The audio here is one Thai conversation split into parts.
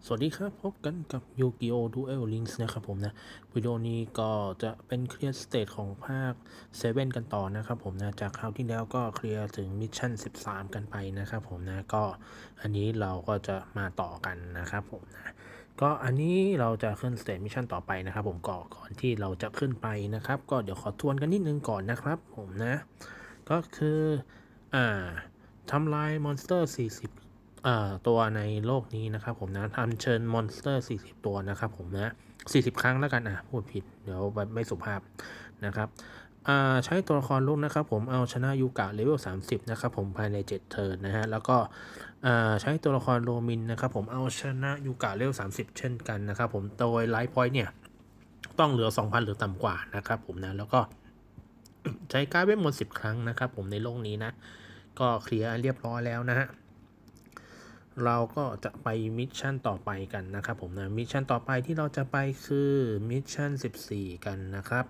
สวัสดีครับพบกันกับ Yu-Gi-Oh! Duel Links นะครับผมนะวิดีโอนี้ก็จะเป็นเคลียร์สเตจของภาค7กันต่อนะครับผมนะจากคราวที่แล้วก็เคลียร์ถึงมิชชั่น13กันไปนะครับผมนะก็อันนี้เราก็จะมาต่อกันนะครับผมนะก็อันนี้เราจะขึ้นสเตจมิชชั่นต่อไปนะครับผมก่อนที่เราจะขึ้นไปนะครับก็เดี๋ยวขอทวนกันนิดนึงก่อนนะครับผมนะก็คืออ่าทำลายมอนสเตอร์40ตัวในโลกนี้นะครับผมนะอัญเชิญมอนสเตอร์40ตัวนะครับผมนะ40ครั้งแล้วกันพูดผิดเดี๋ยวแบบไม่สุภาพนะครับใช้ตัวละครลูกนะครับผมเอาชนะยูกะเลเวล30นะครับผมภายใน7เทิร์นนะฮะแล้วก็ใช้ตัวละครโรมินนะครับผมเอาชนะยูกะเลเวล30เช่นกันนะครับผมโดยไลฟ์พอยต์เนี่ยต้องเหลือ 2,000 หรือต่ำกว่านะครับผมนะแล้วก็ใช้การ์ดเวทมนต์10ครั้งนะครับผมในโลกนี้นะก็เคลียร์เรียบร้อยแล้วนะฮะเราก็จะไปมิชชั่นต่อไปกันนะครับผมนะมิชชั่นต่อไปที่เราจะไปคือมิชชั่น14กันนะครับ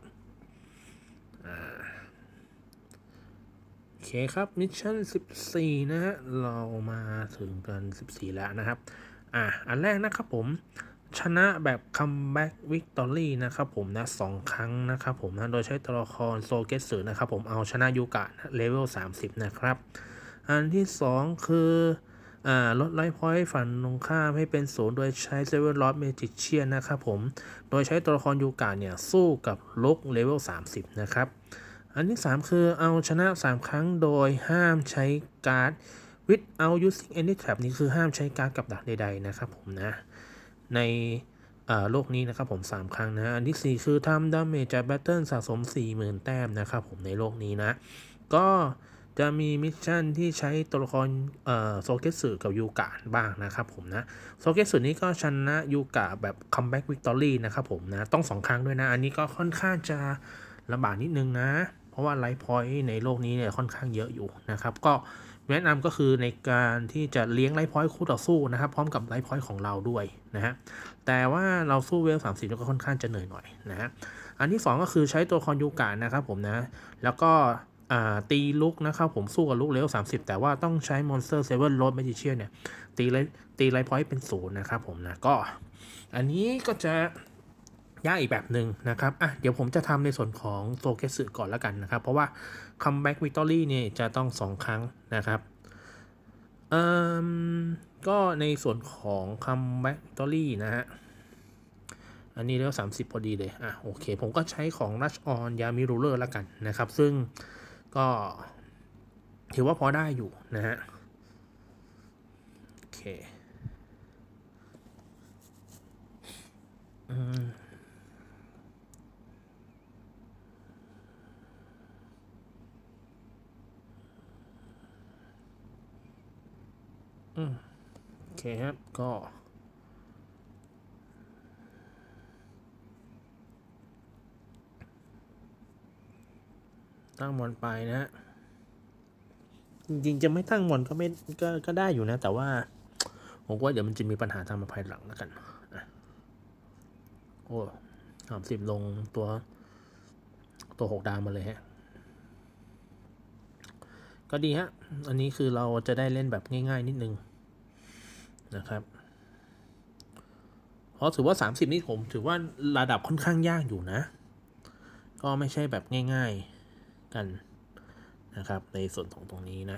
โอเคครับมิชชั่น14นะฮะเรามาถึงกัน14แล้วนะครับอันแรกนะครับผมชนะแบบคัมแบ็กวิกตอรี่นะครับผมนะ2ครั้งนะครับผมนะโดยใช้ตัวละครโซเกสึนะครับผมเอาชนะยูกะเลเวล30นะครับอันที่2คือลดไลฟ์พอยต์ฝั่งตรงข้ามให้เป็น0โดยใช้เซเวอร์ลอสเมจิเชียนนะครับผมโดยใช้ตัวละครยูกะเนี่ยสู้กับลุกเลเวล30นะครับอันที่3คือเอาชนะ3ครั้งโดยห้ามใช้การ์ด without using any trap นี่คือห้ามใช้การ์ดกับดักใดๆนะครับผมนะในโลกนี้นะครับผม3ครั้งนะอันที่4คือทำดาเมจจากแบตเทิลสะสม 40,000 แต้มนะครับผมในโลกนี้นะก็จะมีมิชชั่นที่ใช้ตัวละครโซเกสึกับยูกะบ้างนะครับผมนะโซเกสึนี้ก็ชนะยูกะแบบคัมแบ็กวิกตอรี่นะครับผมนะต้อง2ครั้งด้วยนะอันนี้ก็ค่อนข้างจะลำบากนิดนึงนะเพราะว่าไลฟ์พอยต์ในโลกนี้เนี่ยค่อนข้างเยอะอยู่นะครับก็แนะนำก็คือในการที่จะเลี้ยงไลฟ์พอยต์คู่ต่อสู้นะครับพร้อมกับไลฟ์พอยต์ของเราด้วยนะฮะแต่ว่าเราสู้เวล30ก็ค่อนข้างจะเหนื่อยหน่อยนะฮะอันที่2ก็คือใช้ตัวคอนยูกะนะครับผมนะแล้วก็ตีลุกนะครับผมสู้กับลุกเลเวล30แต่ว่าต้องใช้มอนสเตอร์เซเว่นโรดแมจิเชียนเนี่ยตีไลฟ์พอยต์เป็น0นะครับผมนะก็อันนี้ก็จะยากอีกแบบหนึ่งนะครับเดี๋ยวผมจะทำในส่วนของโซเกสึก่อนแล้วกันนะครับเพราะว่าคัมแบ็กวิกตอรี่เนี่ยจะต้อง2ครั้งนะครับก็ในส่วนของคัมแบ็กวิกตอรี่นะฮะอันนี้เรียกว่า30พอดีเลยโอเคผมก็ใช้ของ Rush On ยามิรูเลอร์แล้วกันนะครับซึ่งก็ถือว่าพอได้อยู่นะฮะโอเคโอเคครับก็ตั้งมอนไปนะฮะจริงๆจะไม่ตั้งมอนก็ได้อยู่นะแต่ว่าผมว่าเดี๋ยวมันจะมีปัญหาทางมาภายหลังแล้วกันโอ้30ลงตัว6ดาวมาเลยฮะก็ดีฮะอันนี้คือเราจะได้เล่นแบบง่ายๆนิดนึงนะครับเพราะถือว่า30นี่ผมถือว่าระดับค่อนข้างยากอยู่นะก็ไม่ใช่แบบง่ายๆกันนะครับในส่วนของตรงนี้นะ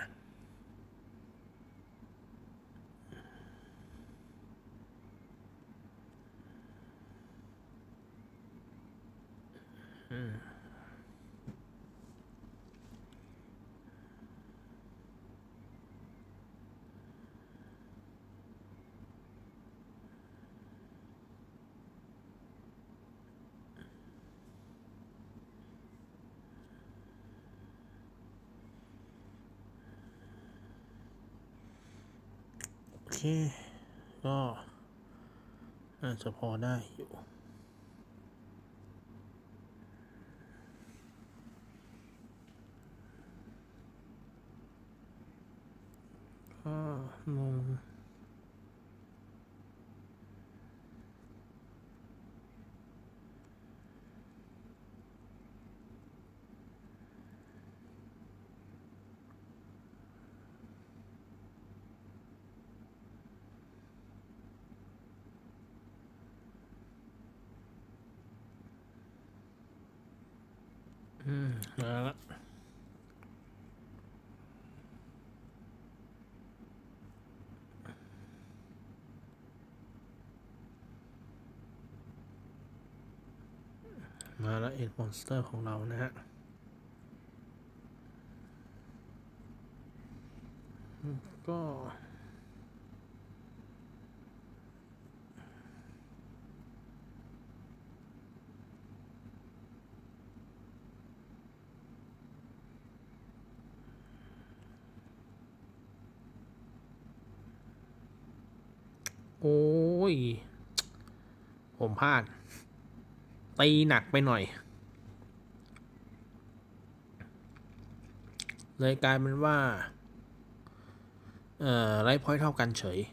โอเคก็น่าจะพอได้อยู่ก็ลงมาละเอ็นมอนสเตอร์ของเรานะฮะก็โอ้ยผมพลาดตีหนักไปหน่อยเลยกลายเป็นว่าไลฟ์พอยต์เท่ากันเฉย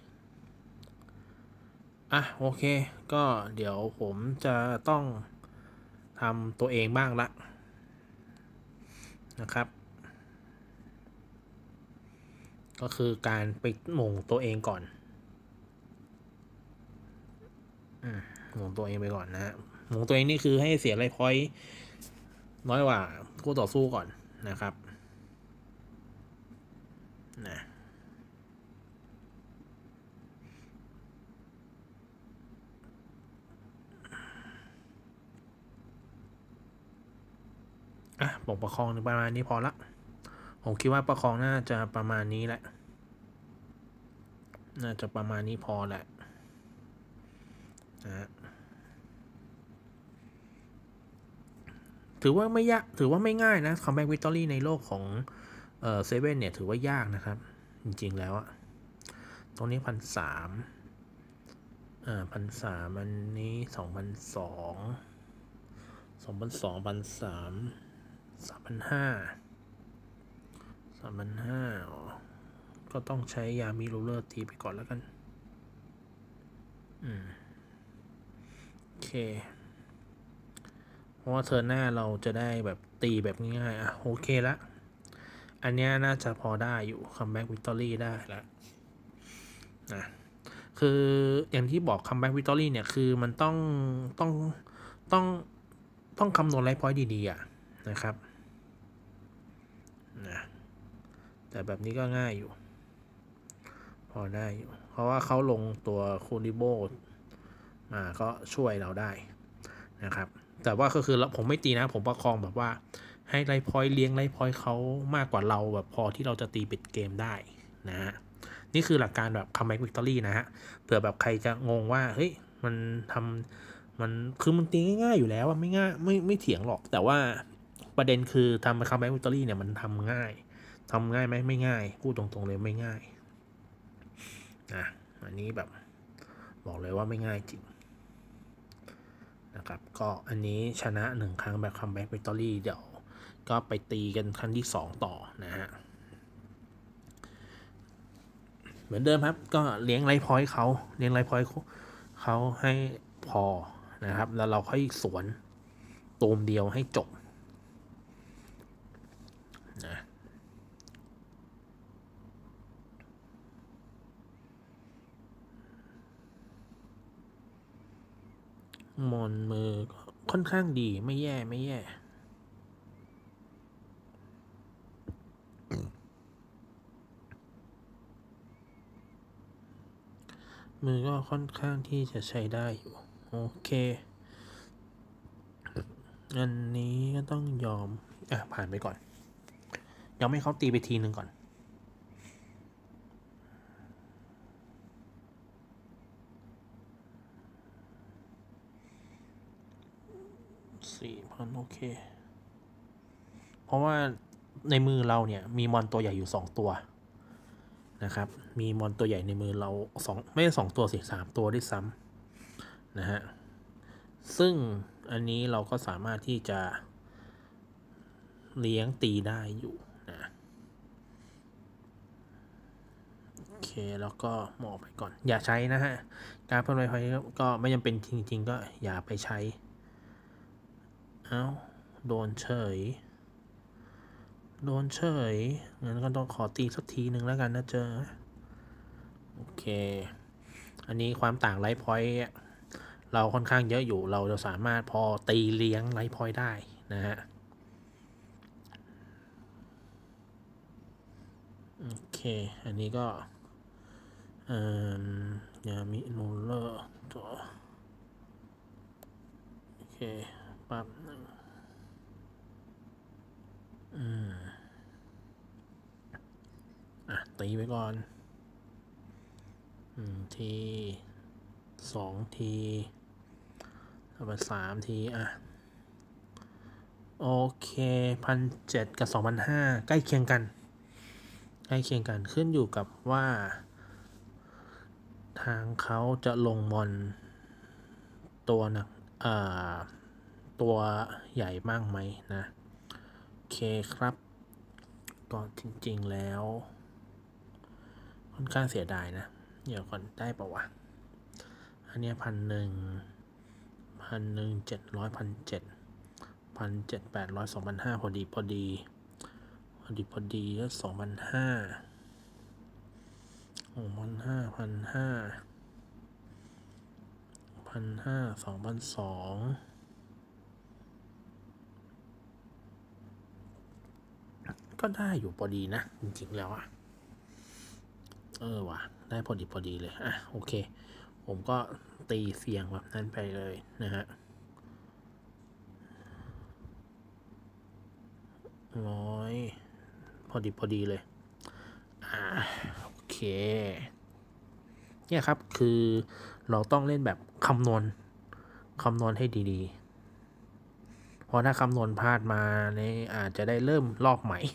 โอเคก็เดี๋ยวผมจะต้องทำตัวเองบ้างละนะครับก็คือการไปหม่งตัวเองก่อนหม่งตัวเองไปก่อนนะฮะหม่งตัวเองนี่คือให้เสียไลฟ์พอยต์น้อยกว่าคู่ต่อสู้ก่อนนะครับนะปกประคองประมาณนี้พอละผมคิดว่าประคองน่าจะประมาณนี้แหละน่าจะประมาณนี้พอแหละนะถือว่าไม่ยากถือว่าไม่ง่ายนะคัมแบ็กวิกตอรี่ในโลกของเซเว่นเนี่ยถือว่ายากนะครับจริงๆแล้วอะตรงนี้1,300อันนี้2,200 3,500ก็ต้องใช้ยามิโรเลอร์ตีไปก่อนแล้วกันโอเคเพราะว่าเธอหน้าเราจะได้แบบตีแบบง่ายๆโอเคละอันนี้น่าจะพอได้อยู่คัมแบ็กวิกตอรี่ได้แล้วนะคืออย่างที่บอกคัมแบ็กวิกตอรี่เนี่ยคือมันต้องคำนวณไลฟ์พอยต์ดีๆนะครับนะแต่แบบนี้ก็ง่ายอยู่พอได้อยู่เพราะว่าเขาลงตัวคูริโบมาก็ช่วยเราได้นะครับแต่ว่าก็คือผมไม่ตีนะผมประคองแบบว่าให้ไลฟ์พอยต์เลี้ยงไลฟ์พอยต์เขามากกว่าเราแบบพอที่เราจะตีปิดเกมได้นะฮะนี่คือหลักการแบบคัมแบ็กวิกตอรี่นะฮะเผื่อแบบใครจะงงว่าเฮ้ยมันคือมันตีง่ายๆอยู่แล้วไม่ง่ายไม่เถียงหรอกแต่ว่าประเด็นคือทำคัมแบ็กวิกตอรี่เนี่ยมันทำง่ายไหมไม่ง่ายพูดตรงๆเลยไม่ง่ายอันนี้แบบบอกเลยว่าไม่ง่ายจริงนะครับก็อันนี้ชนะ1ครั้งแบบคัมแบ็กวิกตอรี่เดี๋ยวก็ไปตีกันครั้งที่2ต่อนะฮะเหมือนเดิมครับก็เลี้ยงไลฟ์พอยต์เขาให้พอนะครับแล้วเราค่อยสวนตูมเดียวให้จบนะมอนมือค่อนข้างดีไม่แย่มือก็ค่อนข้างที่จะใช้ได้อยู่โอเคอันนี้ก็ต้องยอมผ่านไปก่อนยอมให้เขาตีไปทีนึงก่อน4,000โอเคเพราะว่าในมือเราเนี่ยมีมอนตัวใหญ่อยู่2ตัวนะครับมีมอนตัวใหญ่ในมือเราไม่ใช่2ตัวสิ3ตัวด้วยซ้ำนะฮะซึ่งอันนี้เราก็สามารถที่จะเลี้ยงตีได้อยู่นะโอเคแล้วก็หมอบไปก่อนอย่าใช้นะฮะการเพิ่มไวไฟก็ไม่จำเป็นจริงๆก็อย่าไปใช้โดนเฉยงั้นก็ต้องขอตีสักทีนึงแล้วกันนะโอเคอันนี้ความต่างไลฟ์พอยต์เราค่อนข้างเยอะอยู่เราจะสามารถพอตีเลี้ยงไลฟ์พอยต์ได้นะฮะอันนี้ก็ยามิโนเลอร์ตัวโอเคปั๊บหนึ่งตีไปก่อนที2 ทีเอาไป3 ทีโอเค1,700 กับ 2,500ใกล้เคียงกันขึ้นอยู่กับว่าทางเขาจะลงมอนตัวหนักตัวใหญ่มากไหมนะโอเคครับก็จริงๆแล้วค่อนข้างเสียดายนะเดี๋ยวก่อนได้ปะวะอันนี้1,700 1,700 2,500พอดีแล้ว2,500 2,200 ก็ได้อยู่พอดีนะจริงๆแล้วว่ะได้พอดีเลยโอเคผมก็ตีเสียงแบบนั้นไปเลยนะฮะ100พอดีเลยโอเคเนี่ยครับคือเราต้องเล่นแบบคำนวณให้ดีๆเพราะถ้าคำนวณพลาดมาเนี่ยอาจจะได้เริ่มรอบใหม่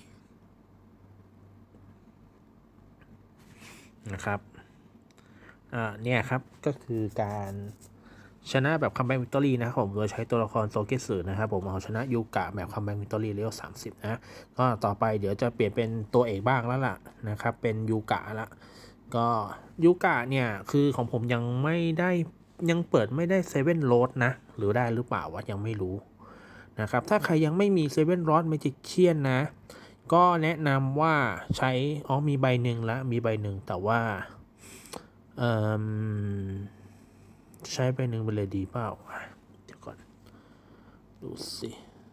นะครับเนี่ยครับก็คือการชนะแบบคัมแบ็กวิกตอรี่นะครับผมโดยใช้ตัวละครโซเกสึนะครับผมเอาชนะยูกะแบบคัมแบ็กวิกตอรี่เลเวล30นะก็ต่อไปเดี๋ยวจะเปลี่ยนเป็นตัวเอกบ้างแล้วล่ะนะครับเป็นยูกะละก็ยูกะเนี่ยคือของผมยังเปิดไม่ได้เซเว่นโรดนะหรือได้หรือเปล่าวะยังไม่รู้นะครับถ้าใครยังไม่มีเซเว่นโรดเมจิกเชียนนะก็แนะนำว่าใช้มีใบหนึ่งแต่ว่าใช้ไปหนึ่งไปเลยดีเปล่าเดี๋ยวก่อนดูสิ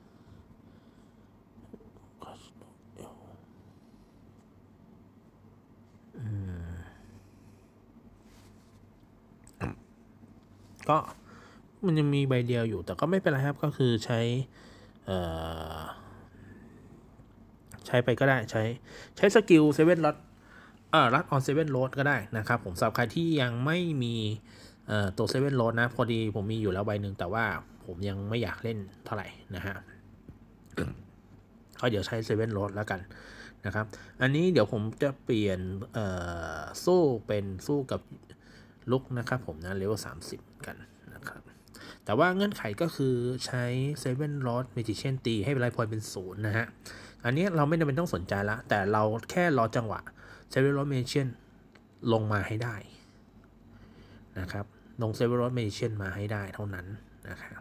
ก็มันยังมีใบเดียวอยู่แต่ก็ไม่เป็นไรครับก็คือใช้ไปก็ได้ใช้สกิลเซเว่นล็อตรัดออนเซเว่นโรดก็ได้นะครับผมสำหรับใครที่ยังไม่มีตัวเซเว่นโรดนะพอดีผมมีอยู่แล้วใบหนึ่งแต่ว่าผมยังไม่อยากเล่นเท่าไหร่นะฮะก็เดี๋ยวใช้เซเว่นโรดแล้วกันนะครับอันนี้เดี๋ยวผมจะเปลี่ยนสู้กับลุกนะครับผมนะเลเวล30กันนะครับแต่ว่าเงื่อนไขก็คือใช้เซเว่นโรดเมจิเชียนตีให้ไลฟ์พอยต์เป็น0นะฮะอันนี้เราไม่จำเป็นต้องสนใจละแต่เราแค่รอจังหวะเซเวอร์โรดเมจิเชียนลงมาให้ได้นะครับลงเซเวอร์โรดเมจิเชียนมาให้ได้เท่านั้นนะครับ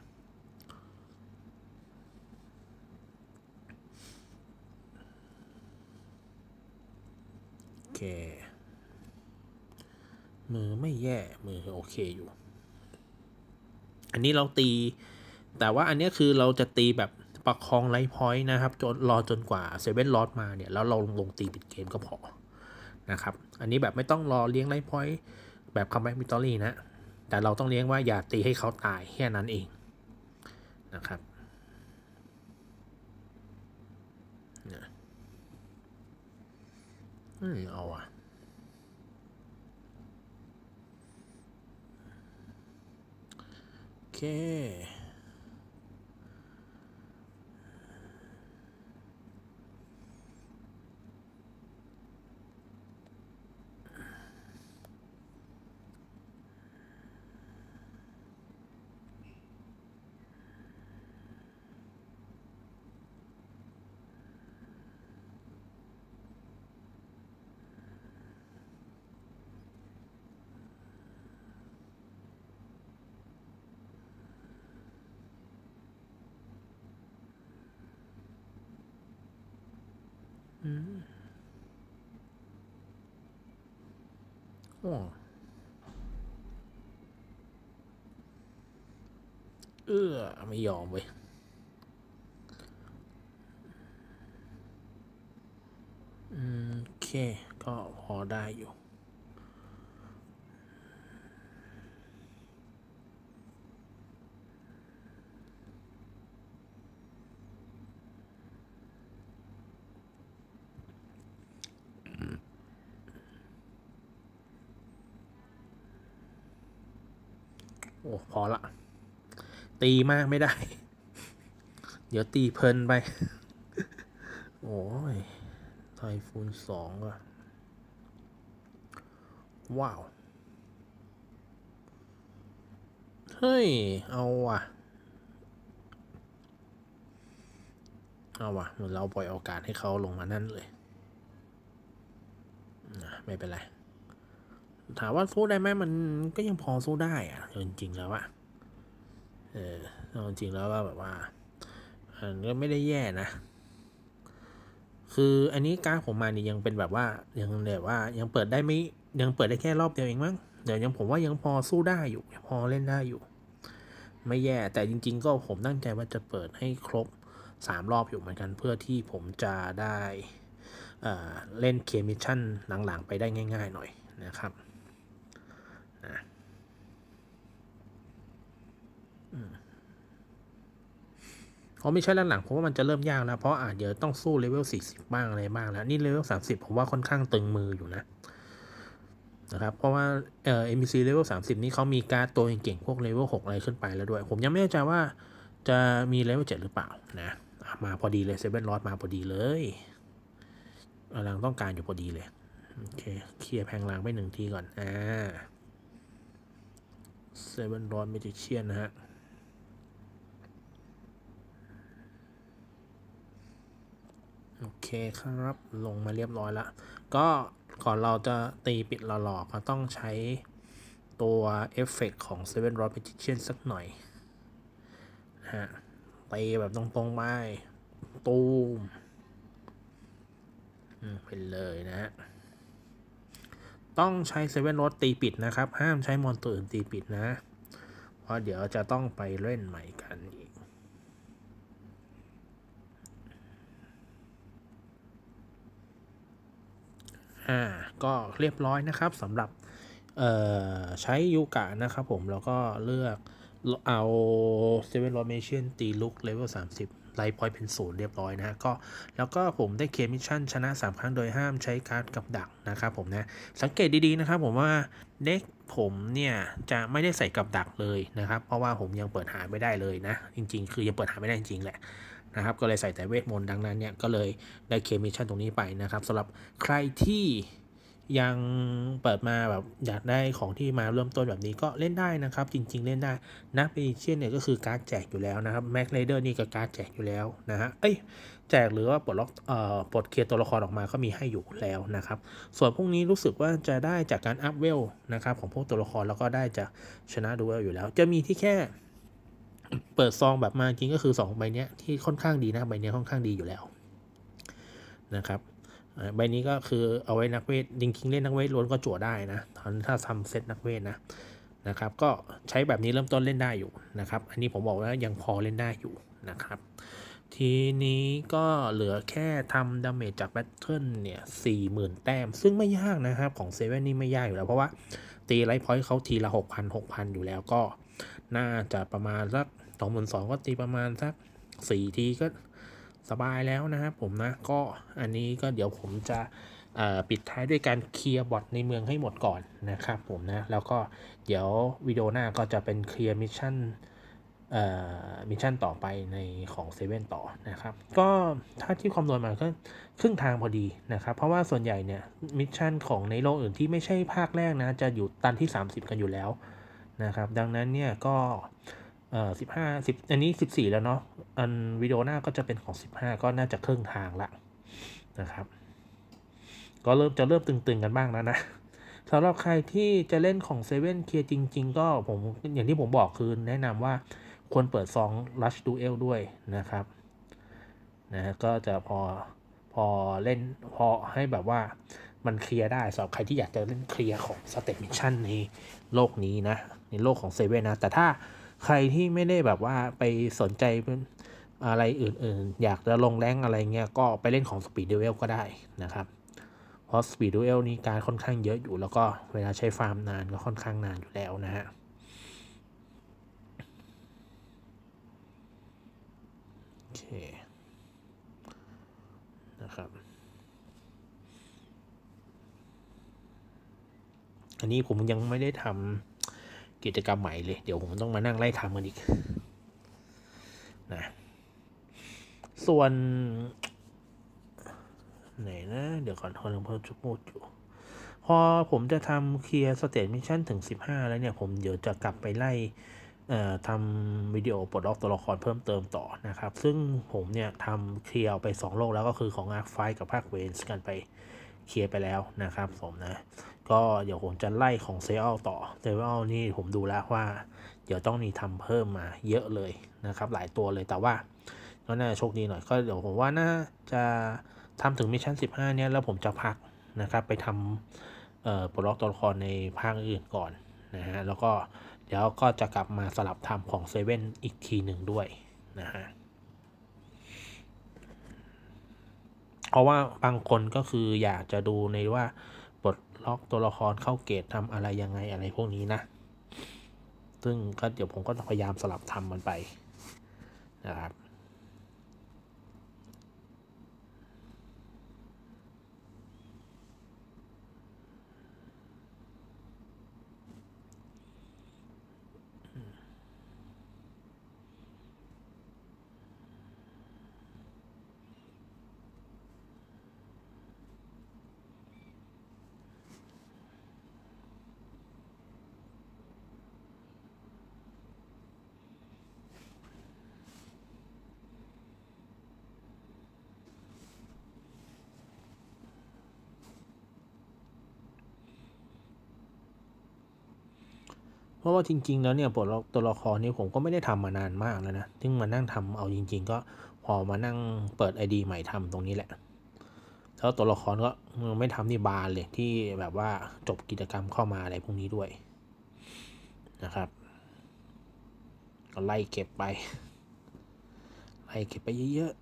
โอเคมือไม่แย่มือโอเคอยู่อันนี้เราตีแต่ว่าอันนี้คือเราจะตีแบบประคองไลฟ์พอยต์นะครับจนกว่าเซเว่นลอดมาเนี่ยแล้วเราลงตีปิดเกมก็พอนะครับอันนี้แบบไม่ต้องรอเลี้ยงไลฟ์พอยต์แบบคัมแบ็กวิกตอรี่นะแต่เราต้องเลี้ยงว่าอย่าตีให้เขาตายแค่นั้นเองนะครับเอาโอเคไม่ยอมเว้ยโอเคก็พอได้อยู่โอ้พอละตีมากไม่ได้เดี๋ยวตีเพลินไปโอ้ยไทฟูน2อะว้าวเฮ้ยเอาว่ะเหมือนเราปล่อยโอกาสให้เขาลงมานั่นเลยไม่เป็นไรถามว่าสู้ได้ไหมมันก็ยังพอสู้ได้อะจริงๆแล้วอะจริงๆแล้วว่าแบบว่ามันก็ไม่ได้แย่นะคืออันนี้การผมมานี่ยังเป็นแบบว่ายังแบบว่ายังเปิดได้ไม่ยังเปิดได้แค่รอบเดียวเองมั้งเดี๋ยวยังผมว่ายังพอสู้ได้อยู่พอเล่นได้อยู่ไม่แย่แต่จริงๆก็ผมตั้งใจว่าจะเปิดให้ครบ3รอบอยู่เหมือนกันเพื่อที่ผมจะได้เล่นเคมิชชั่นหลังๆไปได้ง่ายๆหน่อยนะครับเพราะไม่ใช่หลังๆเพราะว่ามันจะเริ่มยากแล้วเพราะเดี๋ยวต้องสู้เลเวล40บ้างอะไรบ้างแล้วนี่เลเวล30ผมว่าค่อนข้างตึงมืออยู่นะครับเพราะว่าNPC เลเวล30นี่เขามีการ์ดตัวเก่งๆพวกเลเวล6อะไรขึ้นไปแล้วด้วยผมยังไม่แน่ใจว่าจะมีเลเวล7หรือเปล่านะมาพอดีเลยเซเว่นลอดมาพอดีเลยกำลังต้องการอยู่พอดีเลยโอเคเคลียร์แพงล่างไป1ทีก่อนเซเว่นลอดเมจิเชียนนะฮะโอเคครับลงมาเรียบร้อยแล้วก็ก่อนเราจะตีปิดหล่อๆก็ต้องใช้ตัวเอฟเฟกของ Seven Rod Magician สักหน่อยฮะตีแบบตรงๆไปตูมไปเลยนะฮะต้องใช้ Seven Rod ตีปิดนะครับห้ามใช้มอนตัวอื่นตีปิดนะเพราะเดี๋ยวจะต้องไปเล่นใหม่กันอีกก็เรียบร้อยนะครับสำหรับใช้ยูกะนะครับผมแล้วก็เลือกเอาเซเว่นโรเมเชียนตีลุกเลเวล30ไลท์พอยต์เป็น0เรียบร้อยนะก็แล้วก็ผมได้เคมิชชั่นชนะ3ครั้งโดยห้ามใช้การ์ดกับดักนะครับผมนะสังเกตดีๆนะครับผมว่าเด็กผมเนี่ยจะไม่ได้ใส่กับดักเลยนะครับเพราะว่าผมยังเปิดหาไม่ได้เลยนะจริงๆคือยังเปิดหาไม่ได้จริงๆแหละนะครับก็เลยใส่แต่เวทมนต์ดังนั้นเนี่ยก็เลยได้เคมิชชั่นตรงนี้ไปนะครับสำหรับใครที่ยังเปิดมาแบบอยากได้ของที่มาเริ่มต้นแบบนี้ก็เล่นได้นะครับจริงๆเล่นได้นะเปเชียนเนี่ยก็คือการ์ดแจกอยู่แล้วนะครับแม็กไรเดอร์นี่ก็การ์ดแจกอยู่แล้วนะฮะแจกหรือว่าปลดล็อกปลดเคลียร์ตัวละครออกมาก็มีให้อยู่แล้วนะครับส่วนพวกนี้รู้สึกว่าจะได้จากการอัพเวลนะครับของพวกตัวละครแล้วก็ได้จากชนะดูเวลอยู่แล้วจะมีที่แค่เปิดซองแบบมาจริงก็คือ2ใบนี้ที่ค่อนข้างดีนะใบนี้ค่อนข้างดีอยู่แล้วนะครับใบนี้ก็คือเอาไว้นักเวทจริงๆเล่นนักเวทล้วนก็จั่วได้นะถ้าทำเซตนักเวทนะครับก็ใช้แบบนี้เริ่มต้นเล่นได้อยู่นะครับอันนี้ผมบอกว่ายังพอเล่นได้อยู่นะครับทีนี้ก็เหลือแค่ทำดาเมจจากแบทเทิลเนี่ย 40,000 แต้มซึ่งไม่ยากนะครับของเซเว่นนี่ไม่ยากอยู่แล้วเพราะว่าตีไลท์พอยต์เขาทีละ 6,000 อยู่แล้วก็น่าจะประมาณสัก 22,000 ก็ตีประมาณสัก4ทีก็สบายแล้วนะครับผมนะก็อันนี้ก็เดี๋ยวผมจะปิดท้ายด้วยการเคลียร์บอทในเมืองให้หมดก่อนนะครับผมนะแล้วก็เดี๋ยววิดีโอหน้าก็จะเป็นเคลียร์มิชชั่นต่อไปในของเซเว่นต่อนะครับก็ถ้าที่คำนวณมาก็ครึ่งทางพอดีนะครับเพราะว่าส่วนใหญ่เนี่ยมิชชั่นของในโลกอื่นที่ไม่ใช่ภาคแรกนะจะอยู่ตันที่30กันอยู่แล้วนะครับดังนั้นเนี่ยก็15 10อันนี้14แล้วเนาะอันวิดีโอหน้าก็จะเป็นของ15ก็น่าจะครึ่งทางละนะครับก็เริ่มตึงๆกันบ้างแล้วนะสำหรับใครที่จะเล่นของเซเว่นเคลียร์จริงๆก็ผมอย่างที่ผมบอกคือแนะนำว่าควรเปิดซอง Rush Duel ด้วยนะครับนะก็จะพอเล่นพอให้แบบว่ามันเคลียร์ได้สำหรับใครที่อยากจะเล่นเคลียร์ของสเตปมิชชั่นในโลกนี้นะในโลกของเซเว่นนะแต่ถ้าใครที่ไม่ได้แบบว่าไปสนใจอะไรอื่นๆอยากจะลงแรงอะไรเงี้ยก็ไปเล่นของ Speed Duel ก็ได้นะครับเพราะ Speed Duel นี่การค่อนข้างเยอะอยู่แล้วก็เวลาใช้ฟาร์มนานก็ค่อนข้างนานอยู่แล้วนะฮะโอเคนะครับอันนี้ผมยังไม่ได้ทำกิจกรรมใหม่เลยเดี๋ยวผมต้องมานั่งไล่ทำกันอีกนะส่วนไหนนะเดี๋ยวก่อนเขาเพิ่มจุดพูดอยู่พอผมจะทำเคลียร์สเตจมิชชั่นถึง15แล้วเนี่ยผมเดี๋ยวจะกลับไปไล่ทำวิดีโอปลดล็อกตัวละครเพิ่มเติมต่อนะครับซึ่งผมเนี่ยทำเคลียร์ไป2โลกแล้วก็คือของ Arc Fight กับภาคเวนส์กันไปเคลียร์ไปแล้วนะครับผมนะก็เดี๋ยวผมจะไล่ของเซลต่อเซลนี่ผมดูแล้วว่าเดี๋ยวต้องมีทำเพิ่มมาเยอะเลยนะครับหลายตัวเลยแต่ว่าก็น่าโชคดีหน่อยก็เดี๋ยวผมว่าน่าจะทำถึงมิชชั่น15เนี่ยแล้วผมจะพักนะครับไปทำปลดล็อกตัวละครในภาคอื่นก่อนนะฮะแล้วก็เดี๋ยวก็จะกลับมาสลับทำของเซเว่นอีกทีหนึ่งด้วยนะฮะเพราะว่าบางคนก็คืออยากจะดูในว่าปลดล็อกตัวละครเข้าเกตทำอะไรยังไงอะไรพวกนี้นะซึ่งก็เดี๋ยวผมก็พยายามสลับทำมันไปนะครับเพราะว่าจริงๆแล้วเนี่ยปลดล็อกตัวละครนี่ผมก็ไม่ได้ทำมานานมากแล้วนะซึ่งมานั่งทำเอาจริงๆก็พอมานั่งเปิด ID ใหม่ทำตรงนี้แหละแล้วตัวละครก็ไม่ทำนี่บานเลยที่แบบว่าจบกิจกรรมเข้ามาอะไรพวกนี้ด้วยนะครับก็ไล่เก็บไปเยอะ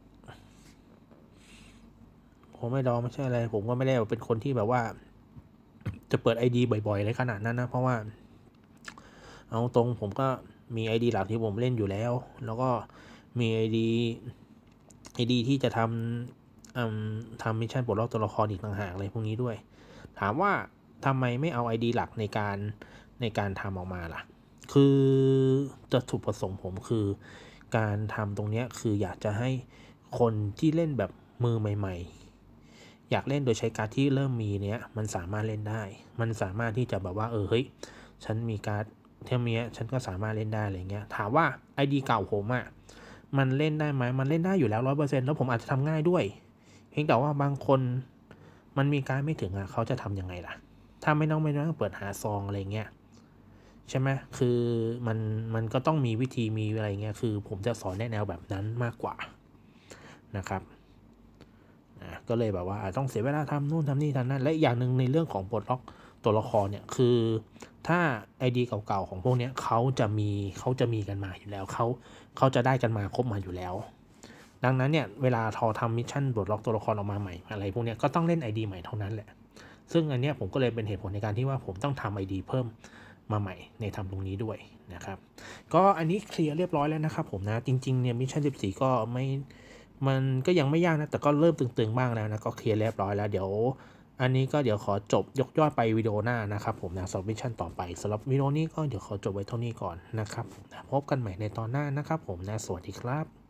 ๆผมไม่ดองไม่ใช่อะไรผมก็ไม่ได้เป็นคนที่แบบว่าจะเปิด ID บ่อยๆอะไรขนาดนั้นนะเพราะว่าเอาตรงผมก็มี ID หลักที่ผมเล่นอยู่แล้วแล้วก็มี ID ที่จะทำมิชชั่นปลดล็อกตัวละครอีกต่างหากอะไรพวกนี้ด้วยถามว่าทำไมไม่เอา ID หลักในการทำออกมาล่ะคือจะถูกประสงค์ผมคือการทำตรงนี้คืออยากจะให้คนที่เล่นแบบมือใหม่ๆอยากเล่นโดยใช้การ์ดที่เริ่มมีเนี้ยมันสามารถเล่นได้มันสามารถที่จะแบบว่าเฮ้ยฉันมีการ์ดเท่านี้ฉันก็สามารถเล่นได้อะไรเงี้ยถามว่า ID เก่าผมอะมันเล่นได้ไหมมันเล่นได้อยู่แล้ว 100% แล้วผมอาจจะทำง่ายด้วยเพียงแต่ว่าบางคนมันมีการไม่ถึงเขาจะทำยังไงล่ะถ้าไม่ต้องเปิดหาซองอะไรเงี้ยใช่ไหมคือมันก็ต้องมีวิธีมีอะไรเงี้ยคือผมจะสอนแนวแบบนั้นมากกว่านะครับก็เลยแบบว่าต้องเสียเวลาทำนู่นทำนี่ทำนั่นและอย่างหนึ่งในเรื่องของปลดล็อกตัวละครเนี่ยคือถ้า ID เก่าๆของพวกนี้เขาจะมีกันมาอยู่แล้วเขาจะได้กันมาครบมาอยู่แล้วดังนั้นเนี่ยเวลาทำมิชชั่นปลดล็อกตัวละครออกมาใหม่อะไรพวกนี้ก็ต้องเล่น ID ใหม่เท่านั้นแหละซึ่งอันเนี้ยผมก็เลยเป็นเหตุผลในการที่ว่าผมต้องทำ ID เพิ่มมาใหม่ในทำตรงนี้ด้วยนะครับก็อันนี้เคลียร์เรียบร้อยแล้วนะครับผมนะจริงๆเนี่ยมิชชั่น14ก็มันก็ยังไม่ยากนะแต่ก็เริ่มตึงๆบ้างแล้วนะก็เคลียร์เรียบร้อยแล้วเดี๋ยวอันนี้ก็เดี๋ยวขอจบยกยอดไปวิดีโอหน้านะครับผมนะสำหรับมิชชั่นต่อไปสำหรับวิดีโอนี้ก็เดี๋ยวขอจบไว้เท่านี้ก่อนนะครับพบกันใหม่ในตอนหน้านะครับผมนะสวัสดีครับ